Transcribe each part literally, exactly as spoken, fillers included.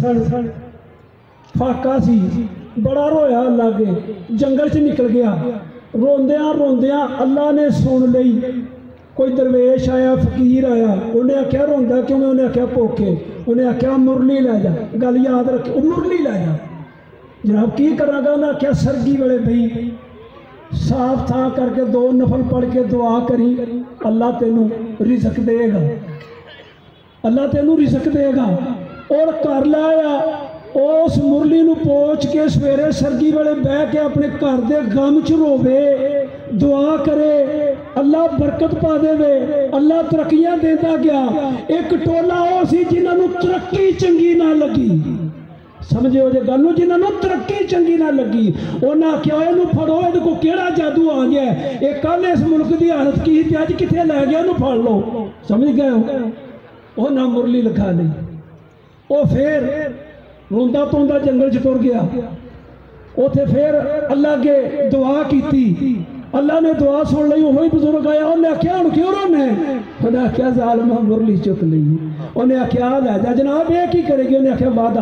سن فاقہ سی بڑا رویا اللہ کے جنگل چ نکل گیا روندیاں روندیاں اللہ نے سن لئی کوئی درویش آیا فقیر آیا انہیں آکھیا روندا کیوں میں انہیں آکھیا پوکھے انہیں آکھیا مرلی لے جا گل یاد رکھ مرلی لے جا جناب کی کرنا گا انہیں آکھیا سرگی والے بھئی صاف تھا کر کے دو نفل پڑھ کے دعا کری اللہ تینوں رزق دے گا اللہ تینوں رزق دے گا اور کر لایا اس مرلی نو پوچھ کے سویرے سرگی والے بہ کے اپنے گھر دے غم چ روے دعا کرے اللہ برکت پا دے وے اللہ ترقیاں دیتا گیا ایک ٹولا وہ سی جنہاں نو ترقی چنگی نہ لگی سمجھے ہو جے گل نو جنہاں نو ترقی چنگی نہ لگی انہاں آکھیا اینو پھڑو اے کو کیڑا جادو آ گیا ہے اے کل اس ملک دی حالت کی تے اج کتے لے گیا اینو پھڑ لو سمجھ گئے ہو او نہ مرلی لکھا نہیں او پھر روندا توندا جنگل چ ٹر گیا اوتھے پھر اللہ کے دعا کیتی اللہ نے دعا سن لئی وہی بزرگ آیا انہیں آکھیا ہن کیوں رونے انہیں آکھیا ظالمہ مرلی چک لئی انہیں آکھیا لے جا جناب یہ کی کرے گی انہیں آکھیا وعدہ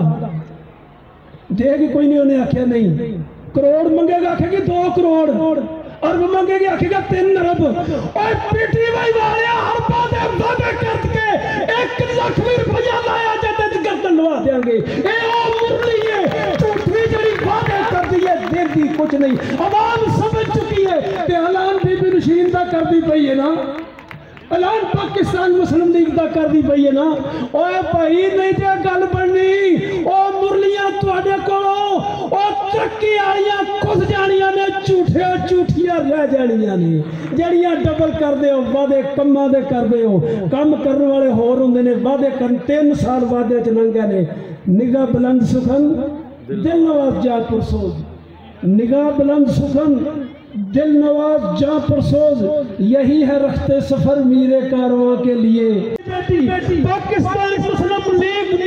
دے گی کوئی نہیں انہیں آکھیا نہیں کروڑ منگے گا آکھے گی دو کروڑ ارب منگے گی آکھے گا تین ارب اور پیٹی وائی والے اربا دے وعدے کر کے ایک لاکھ روپیہ لایا جاتے گردن لوا دیں گے اے او مرلی ہے جھوٹی جڑی وعدے کر دیے دے دی کچھ نہیں عوام سمجھ چکی ہے کہ اعلان بی بی نشین دا کر دی پئی ہے نا اعلان پاکستان مسلم لیگ دا کر دی پئی ہے نا اوے بھائی نہیں تے گل بننی او مرلیاں تواڈے کولوں او ترقی والیاں کس جانیاں نے جھوٹے جھوٹیاں رہ جانیاں نے جڑیاں ڈبل کر دے ہو وعدے کماں دے کر دے ہو کم کرن والے ہور ہوندے نے وعدے کرن تین سال وعدے چ لنگے نے نگاہ بلند سخن دل نواز جا پرسوز نگاہ بلند سخن دل نواز جاں پرسوز یہی ہے رخت سفر میرے کارواں کے لیے پاکستان مسلم لیگ